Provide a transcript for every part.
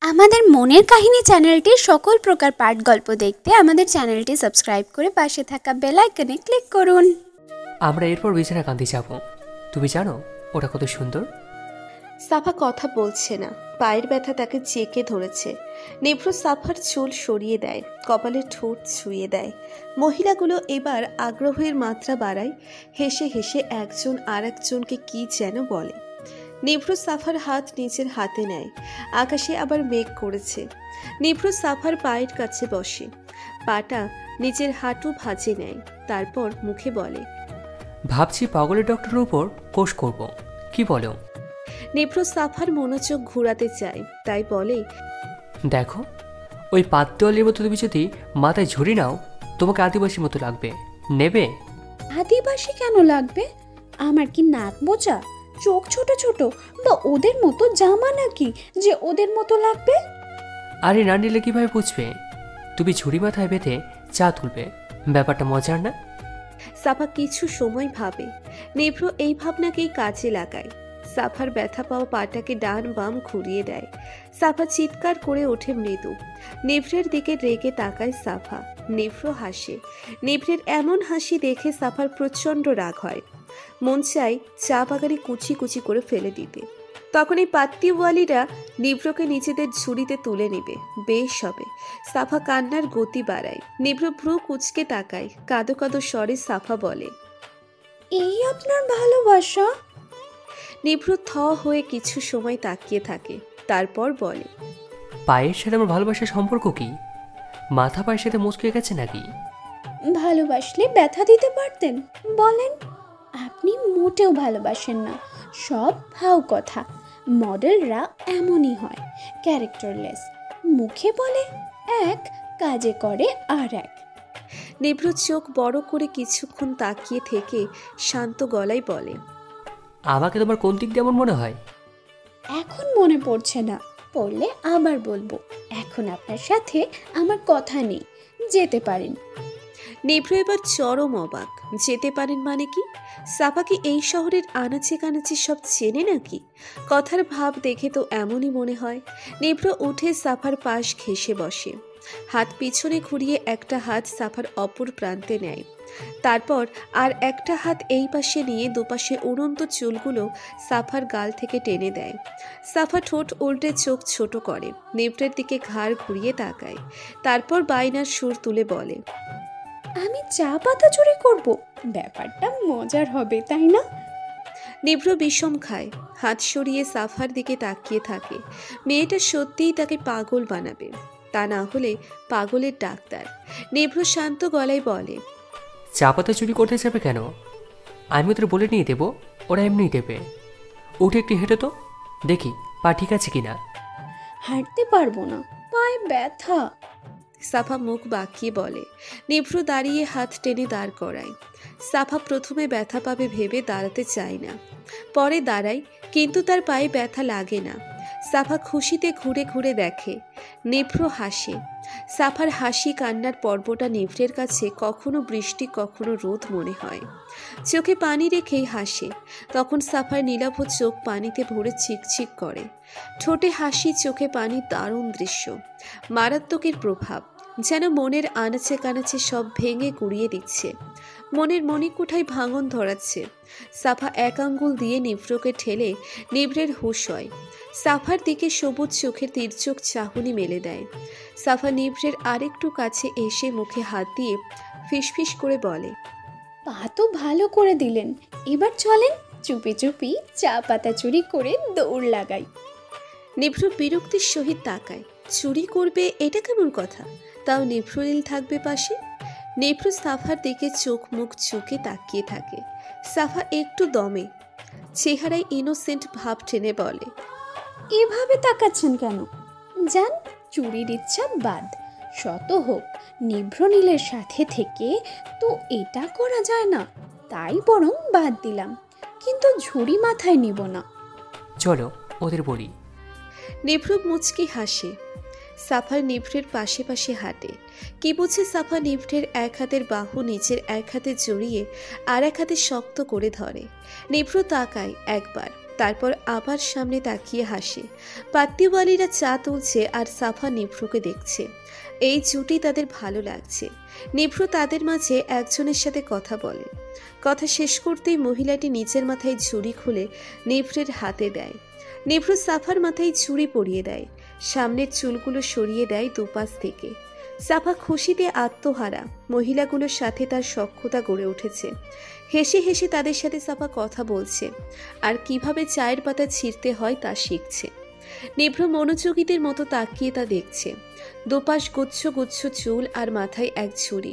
আমাদের মনের কাহিনী চ্যানেলটির সকল প্রকার পাঠ গল্প দেখতে আমাদের চ্যানেলটি সাবস্ক্রাইব করে পাশে থাকা বেল আইকনে ক্লিক করুন। আমরা এরপর বিছানাকান্দি যাব। তুমি জানো ওটা কত সুন্দর? সাফা কথা বলছে না, পায়ের ব্যথা তাকে চেকে ধরেছে। নিভ্র সাফার চুল সরিয়ে দেয়, কপালে ঠোঁট ছুঁয়ে দেয়। মহিলাগুলো এবার আগ্রহের মাত্রা বাড়ায়, হেসে হেসে একজন আর একজনকে কি যেন বলে। নিভ্র সাফার হাত নিজের হাতে নেয়। আকাশে আবার মেঘ করেছে। নিভ্র সাফার পায়ের কাছে বসে, পাটা নিজের হাঁটু ভাঁজে নেয়, তারপর মুখে বলে, ভাবছি পাগলের ডক্টরের উপর কোর্স করব, কি বলো? নিভ্র সাফার মনোযোগ ঘোরাতে চায়, তাই বলে, দেখো ওই পাতোয়ালির মতো তুমি যদি মাথায় ঝুড়ি নাও, তোমাকে আদিবাসীর মতো লাগবে। নেবে? আদিবাসী কেন লাগবে? আমার কি নাক বোঝা, চোখ ছোট ছোট, বা ওদের মতো জামা নাকি যে ওদের মতো লাগবে? আরে না নিলে কিভাবে বুঝবে? তুমি ঝুড়ি মাথায় বেঁধে চা তুলবে, ব্যাপারটা মজার না? সাফা কিছু সময় ভাবে। নিভ্র এই ভাবনাকেই কাজে লাগায়। সাফার ব্যথা পাওয়া পাটাকে ডান বাম ঘুরিয়ে দেয়। সাফা চিৎকার করে ওঠে মৃদু। নিভ্রের দিকে রেগে তাকায় সাফা। নিভ্র হাসে। নিভ্রের এমন হাসি দেখে সাফার প্রচণ্ড রাগ হয়। মন চায় চা বাগানে কুচি কুচি করে ফেলে দিতে। তখন এই পাত্তিওয়ালিরা নিভ্রকে নিজেদের ঝুড়িতে তুলে নেবে, বেশ হবে। সাফা কান্নার গতি বাড়ায়। নিভ্র ভ্রু কুচকে তাকায়, কাঁদো কাঁদো স্বরে সাফা বলে, এই আপনার ভালোবাসা? নিভ্র থ হয়ে কিছু সময় তাকিয়ে থাকে, তারপর বলে, পায়ের সাথে আমার ভালোবাসার সম্পর্ক কি? মাথা পায়ের সাথে মুচকে গেছে নাকি? ভালোবাসলে ব্যথা দিতে পারতেন? বলেন, আপনি মোটেও ভালোবাসেন না, সব ভাও কথা। মডেলরা এমনই হয়, ক্যারেক্টারলেস। মুখে বলে এক, কাজে করে আর এক। নিভ্র চোখ বড় করে কিছুক্ষণ তাকিয়ে থেকে শান্ত গলায় বলে, আমাকে তোমার কোন দিক দিয়ে এমন মনে হয়? এখন মনে পড়ছে না, পড়লে আবার বলবো। এখন আপনার সাথে আমার কথা নেই, যেতে পারেন। নিভ্র এবার চরম অবাক। যেতে পারেন মানে কি? সাফা কি এই শহরের আনাচে কানাচে সব চেনে নাকি? কথার ভাব দেখে তো এমনই মনে হয়। নিভ্র উঠে সাফার পাশ ঘেঁষে বসে, হাত পিছনে ঘুরিয়ে একটা হাত সাফার অপর প্রান্তে নেয়, তারপর আর একটা হাত এই পাশে নিয়ে দুপাশে উড়ন্ত চুলগুলো সাফার গাল থেকে টেনে দেয়। সাফা ঠোঁট উল্টে চোখ ছোট করে, নিভ্রের দিকে ঘাড় ঘুরিয়ে তাকায়, তারপর বায়নার সুর তুলে বলে, আমি চা পাতা চুরি করব? ব্যাপারটা মজার হবে, তাই না? নিভ্র বিষম খায়, হাত সরিয়ে সাফার দিকে তাকিয়ে থাকে। মেয়েটা সত্যিই তাকে পাগল বানাবে, তা না হলে পাগলের ডাক্তার। নিভ্র শান্ত গলায় বলে, চা পাতা চুরি করতে যাবে কেন? আমি ওদের বলে নিয়ে দেবো, ওরা এমনিই দেবে। উঠে একটু হেঁটে তো দেখি পা ঠিক আছে কিনা। হাঁটতে পারবো না, পায়ে ব্যথা। সাফা মুখ বাঁকিয়ে বলে। নিভ্র দাঁড়িয়ে হাত টেনে দাঁড় করায়। সাফা প্রথমে ব্যথা পাবে ভেবে দাঁড়াতে চায় না, পরে দাঁড়ায়, কিন্তু তার পায়ে ব্যথা লাগে না। সাফা খুশিতে ঘুরে ঘুরে দেখে। নিভ্র হাসে। সাফার হাসি কান্নার পর্বটা নিভ্রের কাছে কখনো বৃষ্টি কখনো রোদ মনে হয়। চোখে পানি রেখেই হাসে। তখন সাফার নীলাভ চোখ পানিতে ভরে চিকচিক করে। ঠোঁটে হাসি, চোখে পানি, দারুণ দৃশ্য, মারাত্মকের প্রভাব, যেন মনের আনাচে কানাচে সব ভেঙে গুড়িয়ে দিচ্ছে, মনের মণিকুঠায় ভাঙন ধরাচ্ছে। সাফা এক আঙ্গুল দিয়ে নিভ্রকে ঠেলে নিভ্রের হুঁশ হয়। সাফার দিকে সবুজ চোখের তীর্যক চাহনি মেলে দেয়। সাফা নিভ্রের আরেকটু কাছে এসে মুখে হাত দিয়ে ফিসফিস করে বলে, পা তো ভালো করে দিলেন, এবার চলেন চুপি চুপি চা পাতা চুরি করে দৌড় লাগাই। নিভ্র বিরক্তির সহিত তাকায়। চুরি করবে এটা কেমন কথা? তাও নিভ্রলীল থাকবে পাশে। নিভ্র সাফার দিকে চোখ মুখ চুকে তাকিয়ে থাকে। সাফা একটু দমে, চেহারায় ইনোসেন্ট ভাব টেনে বলে, এভাবে তাকাচ্ছেন কেন? যান, চুরির ইচ্ছা বাদ। শত হোক নিভ্র নীলের সাথে থেকে তো এটা করা যায় না, তাই বরং বাদ দিলাম, কিন্তু ঝুড়ি মাথায় নিব না। চলো ওদের বলি। নিভ্র মুচকি হাসে। সাফার নিভ্রের পাশে পাশে হাঁটে। কি বুঝে সাফা নিভ্রের এক হাতের বাহু নিজের এক হাতে জড়িয়ে আর এক হাতে শক্ত করে ধরে। নিভ্র তাকায় একবার, তারপর আবার সামনে তাকিয়ে হাসে। পাত্তিওয়ালিরা চা তুলছে আর সাফা নিভ্রুকে দেখছে। এই জুটি তাদের ভালো লাগছে। নিভ্রু তাদের মাঝে একজনের সাথে কথা বলে। কথা শেষ করতেই মহিলাটি নিচের মাথায় ঝুড়ি খুলে নিভ্রের হাতে দেয়। নিভ্রু সাফার মাথায় ঝুড়ি পরিয়ে দেয়, সামনের চুলগুলো সরিয়ে দেয় দুপাশ থেকে। সাফা খুশিতে আত্মহারা। মহিলাগুলোর সাথে তার সখ্যতা গড়ে উঠেছে। হেসে হেসে তাদের সাথে সাফা কথা বলছে আর কিভাবে চায়ের পাতা ছিঁড়তে হয় তা শিখছে। নিভ্র মনোযোগীদের মতো তাকিয়ে তা দেখছে। দুপাশ গুচ্ছ গুচ্ছ চুল আর মাথায় এক ঝুড়ি।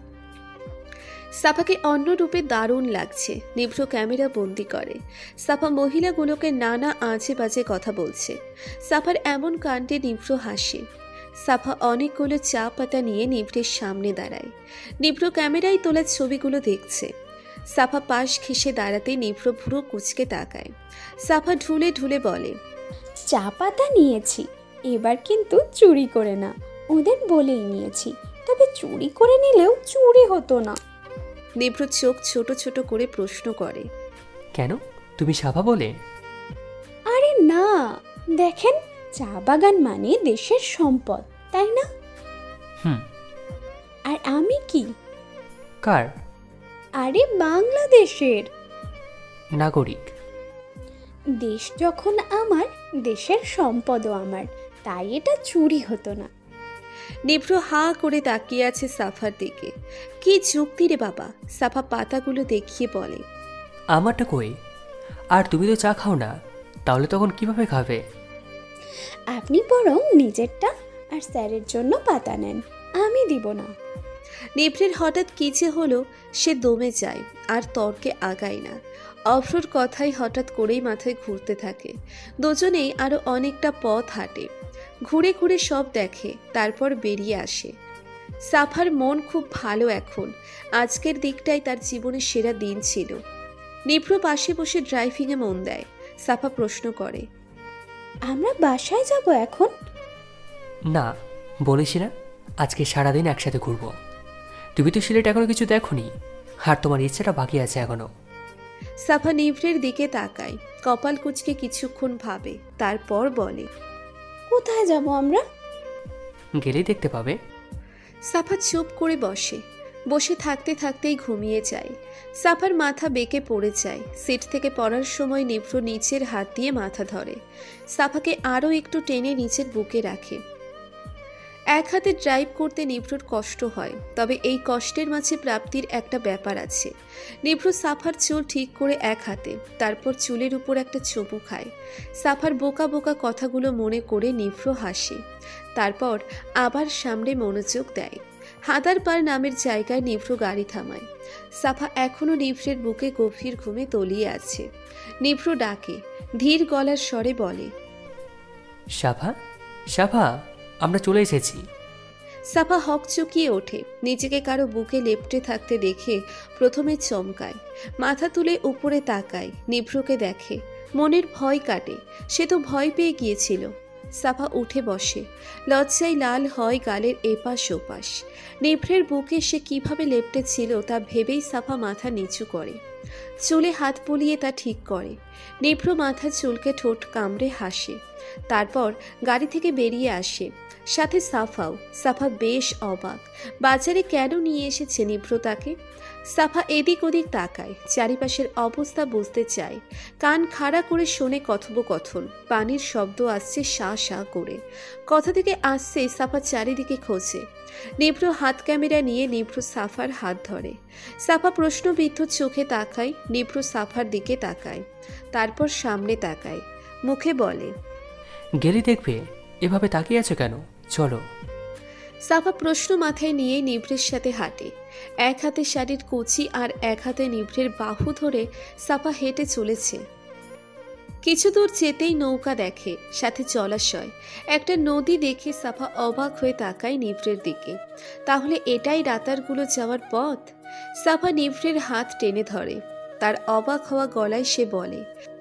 সাফাকে অন্য রূপে দারুণ লাগছে। নিভ্র ক্যামেরা বন্দি করে। সাফা মহিলাগুলোকে নানা আজে বাজে কথা বলছে। সাফার এমন কাণ্ডে নিভ্র হাসে। সাফা অনেকগুলো চা পাতা নিয়ে নিভ্রের সামনে দাঁড়ায়। নিভ্র ক্যামেরায় তোলা ছবিগুলো দেখছে। সাফা পাশ ঘেঁষে দাঁড়াতে নিভ্র ভুরু কুচকে তাকায়। সাফা ঢুলে ঢুলে বলে, চা পাতা নিয়েছি, এবার কিন্তু চুরি করে না, ওদের বলেই নিয়েছি। তবে চুরি করে নিলেও চুরি হতো না। নিভ্র চোখ ছোট ছোট করে প্রশ্ন করে, কেন, তুমি সাফা বলে? আরে না, দেখেন, চা বাগান মানে দেশের সম্পদ, তাই না? হুম। আর আমি কি? কার? আরে বাংলাদেশের নাগরিক। দেশ যখন আমার, দেশের সম্পদও আমার, তাই এটা চুরি হতো না। নিভ্র হা করে তাকিয়ে আছে সাফার দিকে। কি যুক্তি রে বাবা! সাফা পাতাগুলো দেখিয়ে বলে, আমারটা কই? আর তুমি তো চা খাও না, তাহলে তখন কিভাবে খাবে? আপনি বরং নিজেরটা আর স্যারের জন্য পাতা নেন, আমি দিব না। নিভ্রের হঠাৎ কি যে হলো, সে দমে যায় আর তর্কে আগায় না। অভ্রর কথাই হঠাৎ করেই মাথায় ঘুরতে থাকে। দুজনেই আরো অনেকটা পথ হাঁটে, ঘুরে ঘুরে সব দেখে, তারপর বেরিয়ে আসে। সাফার মন খুব ভালো এখন। আজকের দিকটাই তার জীবনের সেরা দিন ছিল। নিভ্র পাশে বসে ড্রাইভিংয়ে মন দেয়। সাফা প্রশ্ন করে, আমরা বাসায় যাব এখন? না, বলেছি না আজকে সারাদিন একসাথে ঘুরবো। তুমি তো সিলেট এখনো কিছু দেখোনি, আর তোমার ইচ্ছাটা বাকি আছে এখনো। সাফা নিভ্রের দিকে তাকায়, কপাল কুঁচকে কিছুক্ষণ ভাবে, তারপর বলে, কোথায় যাব আমরা? গেলেই দেখতে পাবে। সাফা চুপ করে বসে। বসে থাকতে থাকতেই ঘুমিয়ে যায়। সাফার মাথা বেঁকে পড়ে যায়। সিট থেকে পড়ার সময় নিভ্র নিচের হাত দিয়ে মাথা ধরে। সাফাকে আরও একটু টেনে নিচের বুকে রাখে। এক হাতে ড্রাইভ করতে নিভ্রর কষ্ট হয়, তবে এই কষ্টের মাঝে প্রাপ্তির একটা ব্যাপার আছে। নিভ্র সাফার চুল ঠিক করে এক হাতে, তারপর চুলের উপর একটা চুমু খায়। সাফার বোকা বোকা কথাগুলো মনে করে নিভ্র হাসে, তারপর আবার সামনে মনোযোগ দেয়। হাদারপাড় নামের জায়গায় নিভ্র গাড়ি থামায়। সাফা এখনো নিভ্রের বুকে গভীর ঘুমে তলিয়ে আছে। নিভ্র ডাকে, ধীর গলার স্বরে বলে, সাফা, সাফা, আমরা চলে এসেছি। সাফা হকচকিয়ে ওঠে। নিজেকে কারো বুকে লেপ্টে থাকতে দেখে প্রথমে চমকায়, মাথা তুলে উপরে তাকায়, নিভ্রকে দেখে, মনের ভয় কাটে। সে তো ভয় পেয়ে গিয়েছিল। সাফা উঠে বসে, লজ্জায় লাল হয় গালের এপাশ ওপাশ। নিভ্রের বুকে সে কিভাবে লেপ্টে ছিল তা ভেবেই সাফা মাথা নিচু করে, চুলে হাত বুলিয়ে তা ঠিক করে। নিভ্র মাথা চুলকে ঠোঁট কামড়ে হাসে, তারপর গাড়ি থেকে বেরিয়ে আসে, সাথে সাফাও। সাফা বেশ অবাক, বাজারে কেন নিয়ে এসেছে নিভ্র তাকে। সাফা এদিক ওদিক তাকায়, চারিপাশের অবস্থা বুঝতে চায়। কান খাড়া করে শোনে কথোপকথন, পানির শব্দ আসছে সা সা করে। কথা থেকে আসছে, সাফা চারিদিকে খোঁজে। নিভ্র হাত ক্যামেরা নিয়ে নিভ্র সাফার হাত ধরে। সাফা প্রশ্নবিদ্ধ চোখে তাকায়, নিভ্র সাফার দিকে তাকায়, তারপর সামনে তাকায়, মুখে বলে, গেলি দেখবে, এভাবে তাকিয়ে আছো কেন, চলো। সাফা প্রশ্ন মাথায় নিয়ে নিভ্রের সাথে হাঁটে। এক হাতে শাড়ির কুচি আর এক হাতে নিভ্রের বাহু ধরে সাফা হেঁটে চলেছে। কিছু দূর যেতেই নৌকা দেখে, সাথে জলাশয়, একটা নদী দেখে সাফা অবাক হয়ে তাকায় নিভ্রের দিকে। তাহলে এটাই রাতারগুলো যাওয়ার পথ? সাফা নিভ্রের হাত টেনে ধরে। তার অবাক হওয়া গলায় সে বলে,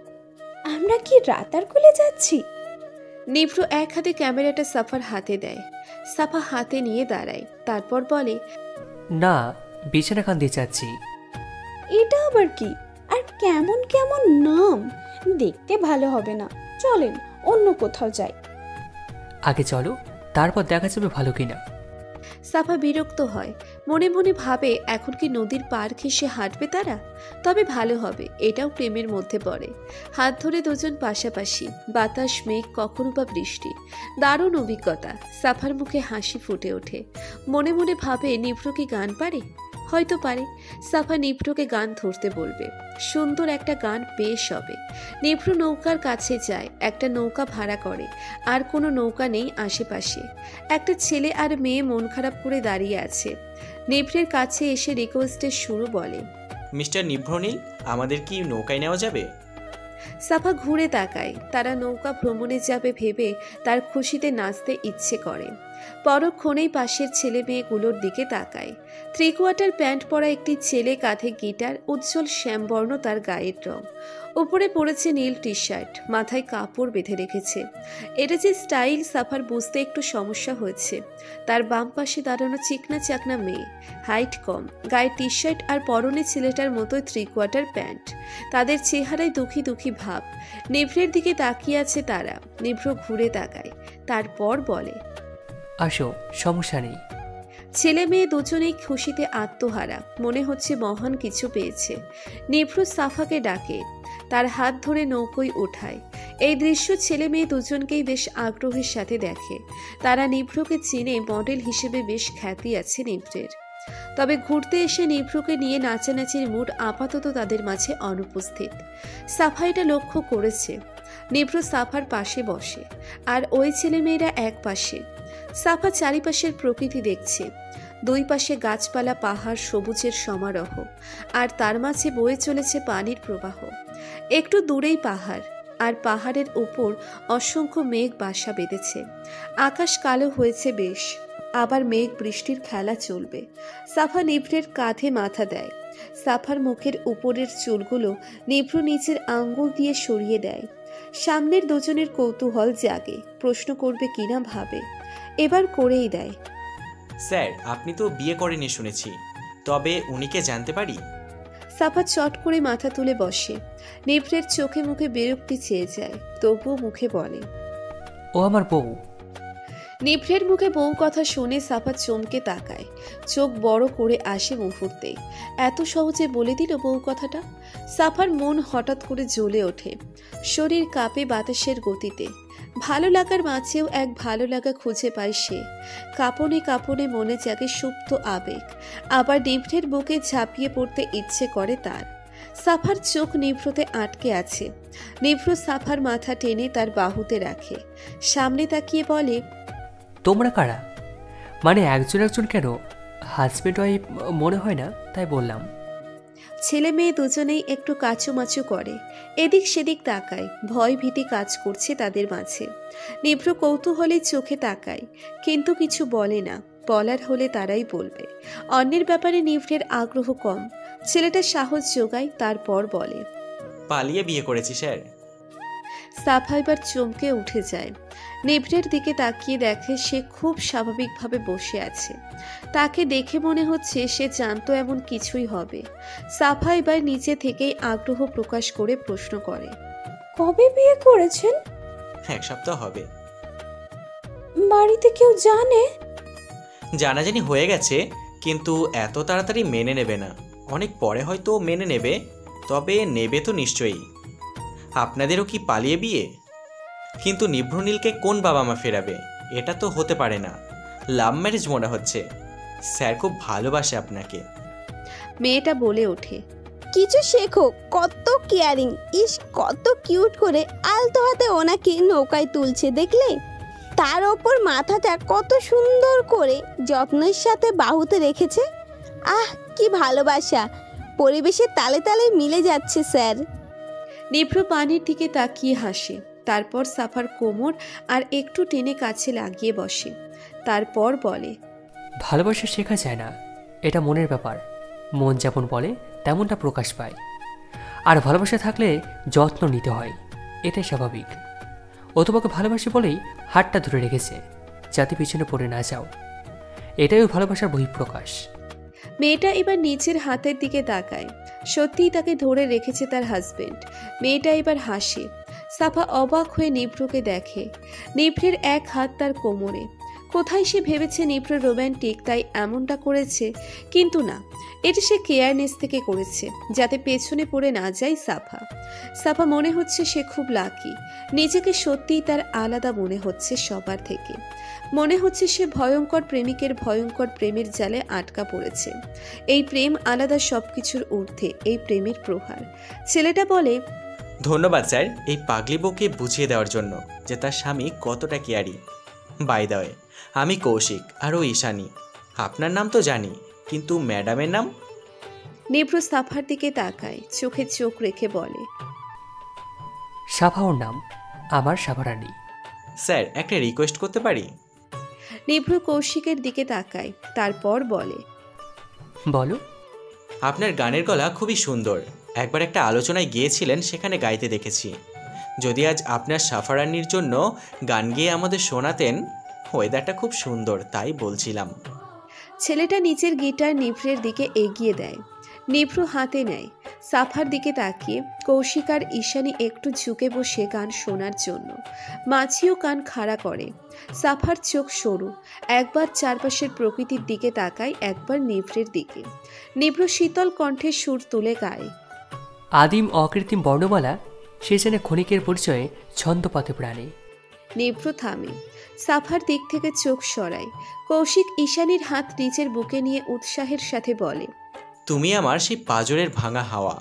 আমরা কি রাতারগুলে যাচ্ছি? নিভ্র এক হাতে ক্যামেরাটা সাফার হাতে দেয়। সাফা হাতে নিয়ে দাঁড়ায়, তারপর বলে, না, বিছানা কান্দি চাচ্ছি। এটা আবার কি? আর কেমন কেমন নাম! দেখতে ভালো হবে না, চলেন অন্য কোথাও যাই। আগে চলো, তারপর দেখা যাবে ভালো কিনা। সাফা বিরক্ত হয়, মনে মনে ভাবে এখন কি নদীর পার ঘেঁষে হাঁটবে তারা? তবে ভালো হবে, এটাও প্রেমের মধ্যে পড়ে। হাত ধরে দুজন পাশাপাশি, বাতাস, মেঘ, কখনো বা বৃষ্টি। দারুণ অভিজ্ঞতা। সাফার মুখে হাসি ফুটে ওঠে। মনে মনে ভাবে নিভ্র কি গান পারে? হয়তো পারে। সাফা নিভ্রকে গান ধরতে বলবে। সুন্দর একটা গান বেশ হবে। নিভ্র নৌকার কাছে যায়, একটা নৌকা ভাড়া করে। আর কোনো নৌকা নেই আশেপাশে। একটা ছেলে আর মেয়ে মন খারাপ করে দাঁড়িয়ে আছে। নিভ্রের কাছে এসে রিকোয়েস্টের সুর বলে, মিস্টার নিভ্রনীল, আমাদের কি নৌকায় নেওয়া যাবে? সাফা ঘুরে তাকায়। তারা নৌকা ভ্রমণে যাবে ভেবে তার খুশিতে নাচতে ইচ্ছে করে। পরক্ষণেই পাশের ছেলে মেয়েগুলোর দিকে তাকায়। 3/4 প্যান্ট পরা একটি ছেলে, কাঁধে গিটার, উজ্জ্বল শ্যামবর্ণ তার গায়ের রং। উপরে পড়েছে নীল টি শার্ট, মাথায় কাপড় বেঁধে রেখেছে। এটা যে স্টাইল সাফার বুঝতে একটু সমস্যা হয়েছে। তার বাম পাশে দাঁড়ানো চিকনা চাকনা মেয়ে, হাইট কম, গায়ে টি শার্ট আর পরনে ছেলেটার মতোই 3/4 প্যান্ট। তাদের চেহারায় দুঃখী দুঃখী ভাব। নিভ্রের দিকে তাকিয়ে আছে তারা। নিভ্র ঘুরে তাকায়, তারপর বলে, আসো, সমস্যা নেই। ছেলে মেয়ে দুজনেই খুশিতে আত্মহারা, মনে হচ্ছে মহান কিছু পেয়েছে। নিভ্র সাফাকে ডাকে, তার হাত ধরে নৌকোয় ওঠায়। এই দৃশ্য ছেলে মেয়ে দুজনকেই বেশ আগ্রহের সাথে দেখে। তারা নিভ্রকে চিনে, মডেল হিসেবে বেশ খ্যাতি আছে নিভ্রের। তবে ঘুরতে এসে নিভ্রকে নিয়ে নাচানাচির মুড আপাতত তাদের মাঝে অনুপস্থিত। সাফা এটা লক্ষ্য করেছে। নিভ্র সাফার পাশে বসে, আর ওই ছেলে মেয়েরা এক পাশে। সাফা চারিপাশের প্রকৃতি দেখছে। দুই পাশে গাছপালা, পাহাড়, সবুজের সমারোহ, আর তার মাঝে বয়ে চলেছে পানির প্রবাহ। একটু দূরেই পাহাড়, আর পাহাড়ের উপর অসংখ্য মেঘ বাসা বেঁধেছে। আকাশ কালো হয়েছে বেশ, আবার মেঘ বৃষ্টির খেলা চলবে। সাফা নিভ্রের কাঁধে মাথা দেয়। সাফার মুখের উপরের চুলগুলো নিভ্র নিচের আঙ্গুল দিয়ে সরিয়ে দেয়। সামনের দুজনের কৌতূহল জাগে, প্রশ্ন করবে কিনা ভাবে। এবার করেই দেয়। স্যার, আপনি তো বিয়ে করেনি শুনেছি, তবে উনিকে জানতে পারি? সাফা চট করে মাথা তুলে বসে। নিভ্রের চোখে মুখে বিরক্তি চেয়ে যায়, তবুও মুখে বলে, ও আমার বউ। নিভ্রের মুখে বউ কথা শুনে সাফা চমকে তাকায়, চোখ বড় করে আসে মুহূর্তেই। এত সহজে বলে দিল বউ কথাটা? সাফার মন হঠাৎ করে জ্বলে ওঠে, শরীর কাঁপে বাতাসের গতিতে। ভালো লাগার মাঝেও এক ভালো লাগা খুঁজে পায় সে। কাঁপনে কাঁপনে মনে জাগে সুপ্ত আবেগ। আবার নিভ্রের বুকে ঝাঁপিয়ে পড়তে ইচ্ছে করে তার। সাফার চোখ নিভ্রতে আটকে আছে। নিভ্র সাফার মাথা টেনে তার বাহুতে রাখে, সামনে তাকিয়ে বলে, তোমরা কারা? মানে একজন একজন কেন? হাজব্যান্ড ওয়াইফ মনে হয় না, তাই বললাম। ছেলে মেয়ে দুজনেই একটু কাচুমাচু করে, এদিক সেদিক তাকায়। ভয় ভীতি কাজ করছে তাদের মাঝে। নিভ্র কৌতূহলে চোখে তাকায়, কিন্তু কিছু বলে না। বলার হলে তারাই বলবে। অন্যের ব্যাপারে নিভ্রের আগ্রহ কম। ছেলেটা সাহস যোগায়, তারপর বলে, পালিয়ে বিয়ে করেছি স্যার। সাফা এবার চমকে উঠে যায়। নিভ্রের দিকে তাকিয়ে দেখে সে খুব স্বাভাবিকভাবে বসে আছে। তাকে দেখে মনে হচ্ছে সে জানতো এমন কিছুই হবে। সাফা এবার নিচে থেকেই আগ্রহ প্রকাশ করে প্রশ্ন করে, কবে বিয়ে করেছেন? 1 সপ্তাহ হবে। বাড়িতে কেউ জানে? জানাজানি হয়ে গেছে, কিন্তু এত তাড়াতাড়ি মেনে নেবে না। অনেক পরে হয়তো মেনে নেবে, তবে নেবে তো নিশ্চয়ই। আপনাদেরও কি পালিয়ে বিয়ে? কিন্তু নিভ্রনীলকে কোন বাবা মা ফেরাবে? এটা তো হতে পারে না। লাভ ম্যারেজ মনে হচ্ছে। স্যার খুব ভালোবাসে আপনাকে। মেয়েটা বলে ওঠে, কিছু শেখো, কত কেয়ারিং। ইস, কত কিউট করে আলতো হাতে ওনাকে নৌকায় তুলছে দেখলে? তার ওপর মাথাটা কত সুন্দর করে যত্নের সাথে বাহুতে রেখেছে। আহ, কি ভালোবাসা! পরিবেশের তালে তালে মিলে যাচ্ছে স্যার। নিভ্র পানির দিকে তাকিয়ে হাসে, তারপর সাফার কোমর আর একটু টেনে কাছে লাগিয়ে বসে। তারপর বলে, ভালোবাসা শেখা যায় না, এটা মনের ব্যাপার। মন যেমন বলে তেমনটা প্রকাশ পায়। আর ভালোবাসা থাকলে যত্ন নিতে হয়, এটাই স্বাভাবিক। ও তোমাকে ভালোবাসে বলেই হাতটা ধরে রেখেছে, যাতে পিছনে পড়ে না যাও। এটাই ওই ভালোবাসার বহিঃপ্রকাশ। মেয়েটা এবার নিচের হাতের দিকে তাকায়। সত্যিই তাকে ধরে রেখেছে তার হাজবেন্ড। মেয়েটা এবার হাসে। সাফা অবাক হয়ে নিভ্রকে দেখে। নিভ্রের এক হাত তার কোমরে। কোথায় সে ভেবেছে নিভ্র রোম্যান্টিক, তাই এমনটা করেছে, কিন্তু না, এটা সে কেয়ারনেস থেকে করেছে, যাতে পেছনে পড়ে না যায় সাফা। সাফা মনে হচ্ছে সে খুব লাকি। নিজেকে সত্যিই তার আলাদা মনে হচ্ছে সবার থেকে। মনে হচ্ছে সে ভয়ঙ্কর প্রেমিকের ভয়ঙ্কর প্রেমের জালে আটকা পড়েছে। এই প্রেম আলাদা, সবকিছুর ঊর্ধ্বে এই প্রেমের প্রহার। ছেলেটা বলে, ধন্যবাদ স্যার এই পাগলি বউকে বুঝিয়ে দেওয়ার জন্য যে তার স্বামী কতটা কেয়ারি। বাই দ্য ওয়ে, আমি কৌশিক আর ও ঈশানী। আপনার নাম তো জানি, কিন্তু ম্যাডামের নাম? নিভ্র সাফার দিকে তাকায়, চোখে চোখ রেখে বলে, সাফা ওর নাম, আমার সাফারানী। স্যার একটা রিকোয়েস্ট করতে পারি? নিভ্র কৌশিকের দিকে তাকায়, তারপর বলে, বলো। আপনার গানের গলা খুবই সুন্দর। একবার একটা আলোচনায় গিয়েছিলেন, সেখানে গাইতে দেখেছি। যদি আজ আপনার সাফারানির জন্য গান গেয়ে আমাদের শোনাতেন। ওয়েদারটা খুব সুন্দর, তাই বলছিলাম। ছেলেটা নিচের গিটার নিভ্রের দিকে এগিয়ে দেয়। নিভ্র হাতে নেয়। সাফার দিকে তাকিয়ে কৌশিক আর ঈশানী একটু ঝুঁকে বসে গান শোনার জন্য। মাছিও কান খাড়া করে। সাফার চোখ সরু, একবার চারপাশের প্রকৃতির দিকে তাকায়, একবার নিভ্রের দিকে। নিভ্র শীতল কণ্ঠে সুর তুলে গায়, আদিম অকৃত্রিম বর্ণমালা, সে যেন ক্ষণিকের পরিচয়ে ছন্দপথে প্রাণী। নিভ্র থামে, সাফার দিক থেকে চোখ সরায়। কৌশিক ঈশানীর হাত নিচের বুকে নিয়ে উৎসাহের সাথে বলে, তুমি আমার সেই পাঁজরের ভাঙা হাওয়া।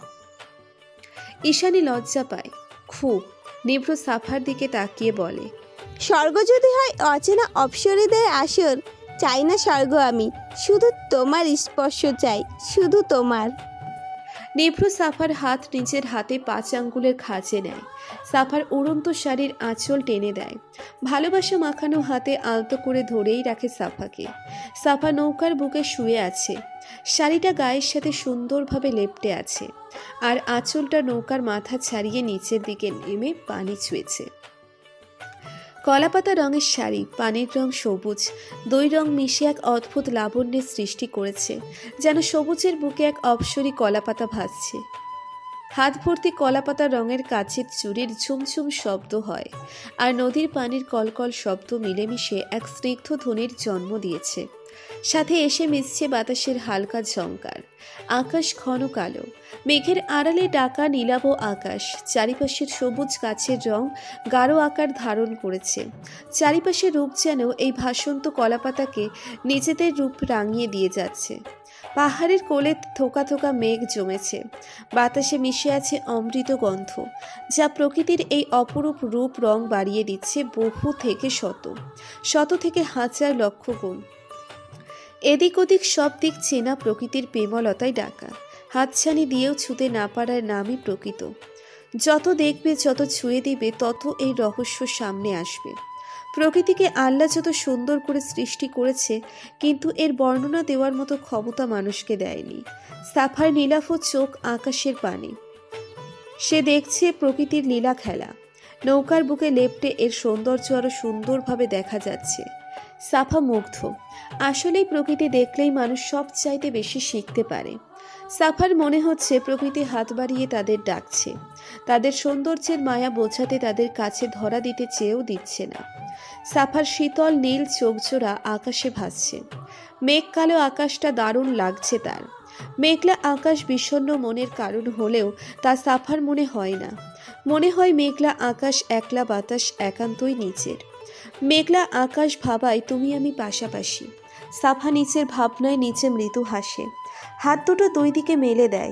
ঈশানী লজ্জা পায় খুব। নিভ্র সাফার দিকে তাকিয়ে বলে, স্বর্গ যদি হয় অচেনা অপ্সরীদের আসর, চাই না স্বর্গ আমি, শুধু তোমার স্পর্শ চাই, শুধু তোমার। নিভ্র সাফার হাত নিজের হাতে 5 আঙ্গুলের খাঁজে নেয়। সাফার উড়ন্ত শাড়ির আঁচল টেনে দেয়। ভালোবাসা মাখানো হাতে আলতো করে ধরেই রাখে সাফাকে। সাফা নৌকার বুকে শুয়ে আছে। শাড়িটা গায়ের সাথে সুন্দরভাবে লেপ্টে আছে, আর আঁচলটা নৌকার মাথা ছাড়িয়ে নিচের দিকে নেমে পানি ছুঁয়েছে। কলাপাতা রঙের শাড়ি, পানির রং সবুজ, 2 রং মিশে এক অদ্ভুত লাবণ্যের সৃষ্টি করেছে, যেন সবুজের বুকে এক অপসরী কলাপাতা ভাসছে। হাত ভর্তি কলাপাতা রঙের কাচের চুড়ির ঝুমঝুম শব্দ হয়, আর নদীর পানির কলকল শব্দ মিলেমিশে এক স্নিগ্ধ ধ্বনির জন্ম দিয়েছে। সাথে এসে মিশছে বাতাসের হালকা ঝংকার। আকাশ ঘন কালো, মেঘের আড়ালে ডাকা নীলাভ আকাশ। চারিপাশের সবুজ গাছের রং গাঢ় আকার ধারণ করেছে। চারিপাশের রূপ যেন এই ভাসন্ত কলাপাতাকে নিজেদের রূপ রাঙিয়ে দিয়ে যাচ্ছে। পাহাড়ের কোলে থোকা থোকা মেঘ জমেছে। বাতাসে মিশে আছে অমৃত গন্ধ, যা প্রকৃতির এই অপরূপ রূপ রং বাড়িয়ে দিচ্ছে বহু থেকে শত, শত থেকে হাজার লক্ষ গুণ। এদিক ওদিক সব দিক চেনা প্রকৃতির প্রেমলতায় ডাকা, হাতছানি দিয়েও ছুঁতে না পারার নামই প্রকৃত। যত দেখবে, যত ছুঁয়ে দিবে, তত এই রহস্য সামনে আসবে। প্রকৃতিকে আল্লাহ যত সুন্দর করে সৃষ্টি করেছে, কিন্তু এর বর্ণনা দেওয়ার মতো ক্ষমতা মানুষকে দেয়নি। সাফার নীলাভ চোখ আকাশের পানে, সে দেখছে প্রকৃতির লীলা খেলা। নৌকার বুকে লেপ্টে এর সৌন্দর্য আরো সুন্দরভাবে দেখা যাচ্ছে। সাফা মুগ্ধ। আসলেই প্রকৃতি দেখলেই মানুষ সব চাইতে বেশি শিখতে পারে। সাফার মনে হচ্ছে প্রকৃতি হাত বাড়িয়ে তাদের ডাকছে, তাদের সৌন্দর্যের মায়া বোঝাতে তাদের কাছে ধরা দিতে চেয়েও দিচ্ছে না। সাফার শীতল নীল চোখজোড়া আকাশে ভাসছে। মেঘ কালো আকাশটা দারুণ লাগছে তার। মেঘলা আকাশ বিষণ্ণ মনের কারণ হলেও তা সাফার মনে হয় না। মনে হয় মেঘলা আকাশ, একলা বাতাস একান্তই নিচের। মেঘলা আকাশ ভাবায় তুমি আমি পাশাপাশি। সাফা নিচের ভাবনায় নিচে মৃদু হাসে, হাত দুটো 2 দিকে মেলে দেয়।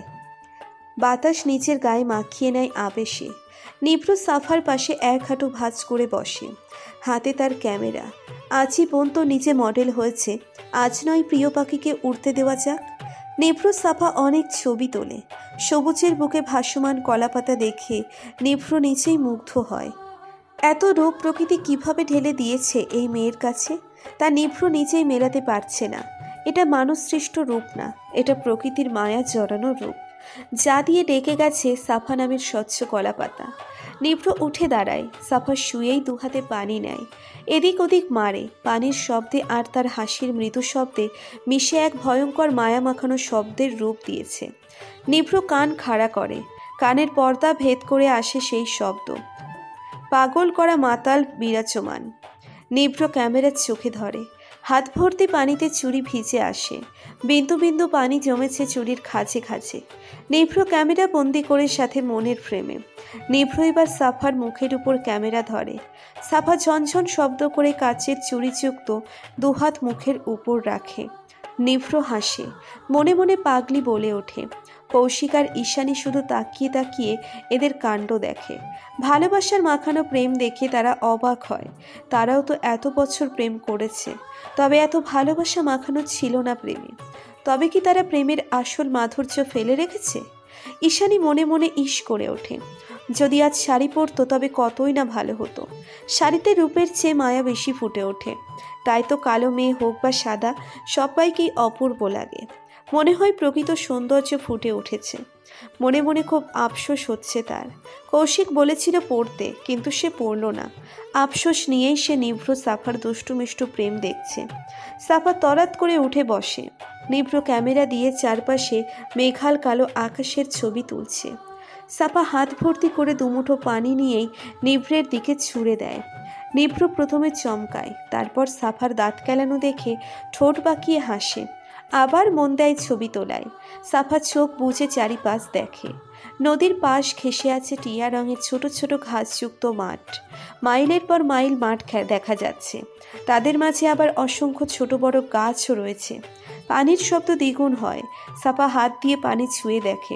বাতাস নিচের গায়ে মাখিয়ে নেয় আবেশে। নিভ্র সাফার পাশে এক হাঁটু ভাঁজ করে বসে, হাতে তার ক্যামেরা। আজই বোন তো নিচে মডেল হয়েছে, আজ নয় প্রিয় পাখিকে উড়তে দেওয়া যাক। নিভ্র সাফা অনেক ছবি তোলে। সবুজের বুকে ভাসমান কলাপাতা দেখে নিভ্র নিচেই মুগ্ধ হয়। এত রূপ প্রকৃতি কিভাবে ঢেলে দিয়েছে এই মেয়ের কাছে, তা নিভ্র নিজেই মেলাতে পারছে না। এটা মানুষ সৃষ্ট রূপ না, এটা প্রকৃতির মায়া জড়ানো রূপ। যা দিয়ে ডেকে গেছে সাফা নামের স্বচ্ছ কলা পাতা। নিভ্র উঠে দাঁড়ায়, সাফা শুয়েই দুহাতে পানি নেয়, এদিক ওদিক মারে। পানির শব্দে আর তার হাসির মৃদু শব্দে মিশে এক ভয়ঙ্কর মায়া মাখানো শব্দের রূপ দিয়েছে। নিভ্র কান খাড়া করে, কানের পর্দা ভেদ করে আসে সেই শব্দ। পাগল করা মাতাল বিরাজমান। নিভ্র ক্যামেরার চোখে ধরে, হাত ভর্তি পানিতে চুড়ি ভিজে আসে, বিন্দু বিন্দু পানি জমেছে চুড়ির খাঁজে খাঁজে। নিভ্র ক্যামেরা বন্দি করে সাথে মনের ফ্রেমে। নিভ্র এবার সাফার মুখের উপর ক্যামেরা ধরে। সাফা ঝনঝন শব্দ করে কাচের চুড়িযুক্ত দুহাত মুখের উপর রাখে। নিভ্র হাসে, মনে মনে পাগলি বলে ওঠে। কৌশিক আর ঈশানী শুধু তাকিয়ে তাকিয়ে এদের কাণ্ড দেখে। ভালোবাসার মাখানো প্রেম দেখে তারা অবাক হয়। তারাও তো এত বছর প্রেম করেছে, তবে এত ভালোবাসা মাখানো ছিল না প্রেমে। তবে কি তারা প্রেমের আসল মাধুর্য ফেলে রেখেছে? ঈশানী মনে মনে ইস করে ওঠে, যদি আজ শাড়ি পরতো তবে কতই না ভালো হতো। শাড়িতে রূপের চেয়ে মায়া বেশি ফুটে ওঠে। তাই তো কালো মেয়ে হোক বা সাদা, সবাইকেই অপূর্ব লাগে। মনে হয় প্রকৃত সৌন্দর্য ফুটে উঠেছে। মনে মনে খুব আফসোস হচ্ছে তার। কৌশিক বলেছিল পড়তে, কিন্তু সে পড়ল না। আফসোস নিয়েই সে নিভ্র সাফার দুষ্টুমিষ্টু প্রেম দেখছে। সাফা তরাত করে উঠে বসে। নিভ্র ক্যামেরা দিয়ে চারপাশে মেঘাল কালো আকাশের ছবি তুলছে। সাফা হাত ভর্তি করে দুমুঠো পানি নিয়েই নিভ্রের দিকে ছুঁড়ে দেয়। নিভ্র প্রথমে চমকায়, তারপর সাফার দাঁত কেলানো দেখে ঠোঁট বাঁকিয়ে হাসে। আবার মন দেয় ছবি তোলায়। সাফা চোখ বুজে চারিপাশ দেখে। নদীর পাশ ঘেঁষে আছে টিয়া রঙের ছোট ছোট ঘাসযুক্ত মাঠ। মাইলের পর মাইল মাঠ দেখা যাচ্ছে। তাদের মাঝে আবার অসংখ্য ছোট বড় গাছও রয়েছে। পানির শব্দ দ্বিগুণ হয়। সাফা হাত দিয়ে পানি ছুঁয়ে দেখে।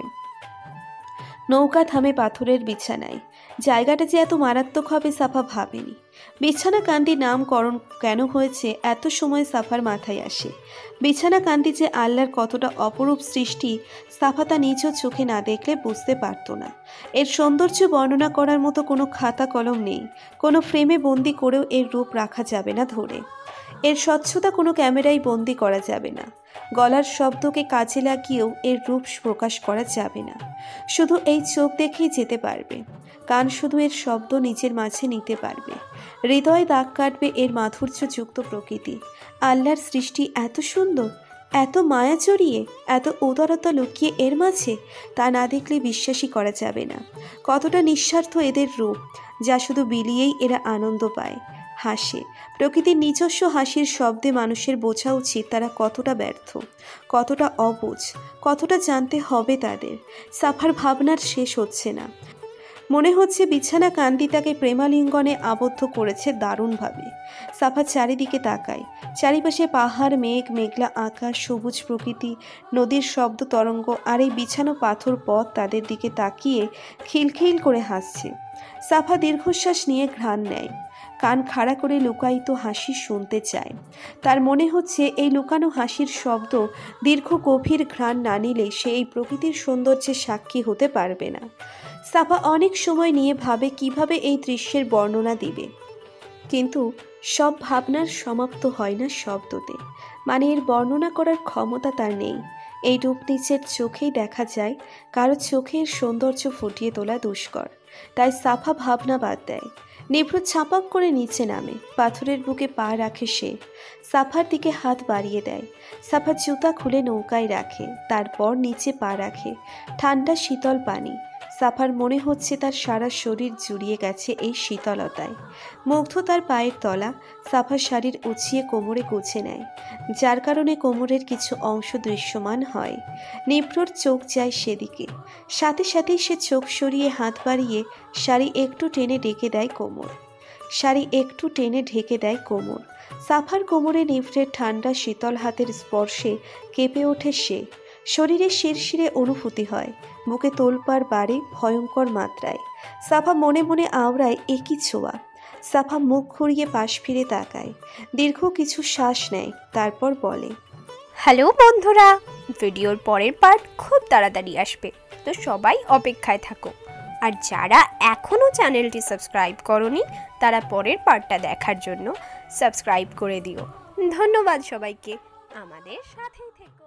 নৌকা থামে পাথরের বিছানায়। জায়গাটা যে এত মারাত্মক হবে সাফা ভাবেনি। বিছানা কান্দি নামকরণ কেন হয়েছে এত সময় সাফার মাথায় আসে। বিছানা কান্দি যে আল্লাহর কতটা অপরূপ সৃষ্টি, সাফা তা নিজ চোখে না দেখলে বুঝতে পারত না। এর সৌন্দর্য বর্ণনা করার মতো কোনো খাতা কলম নেই। কোনো ফ্রেমে বন্দি করেও এর রূপ রাখা যাবে না ধরে। এর স্বচ্ছতা কোনো ক্যামেরায় বন্দি করা যাবে না। গলার শব্দকে কাজে লাগিয়েও এর রূপ প্রকাশ করা যাবে না। শুধু এই চোখ দেখেই যেতে পারবে। কান শুধু এর শব্দ নিজের মাঝে নিতে পারবে। হৃদয়ে দাগ কাটবে এর মাধুর্যযুক্ত প্রকৃতি। আল্লাহর সৃষ্টি এত সুন্দর, এত মায়া জড়িয়ে, এত উদারতা লুকিয়ে এর মাঝে, তা না দেখলে বিশ্বাসই করা যাবে না। কতটা নিঃস্বার্থ এদের রূপ, যা শুধু বিলিয়েই এরা আনন্দ পায়, হাসে। প্রকৃতির নিজস্ব হাসির শব্দে মানুষের বোঝা উচিত তারা কতটা ব্যর্থ, কতটা অবুঝ, কতটা জানতে হবে তাদের। সাফার ভাবনার শেষ হচ্ছে না। মনে হচ্ছে বিছানা কান্দি তাকে প্রেমালিঙ্গনে আবদ্ধ করেছে দারুণভাবে। সাফা চারিদিকে তাকায়। চারিপাশে পাহাড়, মেঘ, মেঘলা আকাশ, সবুজ প্রকৃতি, নদীর শব্দ তরঙ্গ, আর এই বিছানো পাথর পথ তাদের দিকে তাকিয়ে খিলখিল করে হাসছে। সাফা দীর্ঘশ্বাস নিয়ে ঘ্রাণ নেয়। কান খাড়া করে লুকায়িত হাসি শুনতে চায়। তার মনে হচ্ছে এই লুকানো হাসির শব্দ দীর্ঘ গভীর ঘ্রাণ না নিলে সে এই প্রকৃতির সৌন্দর্যের সাক্ষী হতে পারবে না। সাফা অনেক সময় নিয়ে ভাবে কিভাবে এই দৃশ্যের বর্ণনা দিবে, কিন্তু সব ভাবনার সমাপ্ত হয় না শব্দতে। মানে এর বর্ণনা করার ক্ষমতা তার নেই। এই রূপ নিচের চোখেই দেখা যায়। কারো চোখের সৌন্দর্য ফুটিয়ে তোলা দুষ্কর। তাই সাফা ভাবনা বাদ দেয়। নিভ্র ছাপাক করে নিচে নামে। পাথরের বুকে পা রাখে সে। সাফার দিকে হাত বাড়িয়ে দেয়। সাফা জুতা খুলে নৌকায় রাখে, তারপর নিচে পা রাখে। ঠান্ডা শীতল পানি। সাফার মনে হচ্ছে তার সারা শরীর জুড়িয়ে গেছে এই শীতলতায়। মুগ্ধ তার পায়ের তলা। সাফা শাড়ির উঁচিয়ে কোমরে গুছে নেয়, যার কারণে কোমরের কিছু অংশ দৃশ্যমান হয়। নিভ্রর চোখ যায় সেদিকে। সাথে সাথেই সে চোখ সরিয়ে হাত বাড়িয়ে শাড়ি একটু টেনে ঢেকে দেয় কোমর। শাড়ি একটু টেনে ঢেকে দেয় কোমর। সাফার কোমরে নিভ্রের ঠান্ডা শীতল হাতের স্পর্শে কেঁপে ওঠে সে। শরীরে শিরশিরে অনুভূতি হয়। বুকে তোলপাড় বাড়ে ভয়ঙ্কর মাত্রায়। সাফা মনে মনে আওড়ায় একই ছোঁয়া। সাফা মুখ ঘুরিয়ে পাশ ফিরে তাকায়। দীর্ঘ কিছু শ্বাস নেয়, তারপর বলে, হ্যালো বন্ধুরা, ভিডিওর পরের পার্ট খুব তাড়াতাড়ি আসবে, তো সবাই অপেক্ষায় থাকো। আর যারা এখনও চ্যানেলটি সাবস্ক্রাইব করনি তারা পরের পার্টটা দেখার জন্য সাবস্ক্রাইব করে দিও। ধন্যবাদ সবাইকে, আমাদের সাথেই থেকো।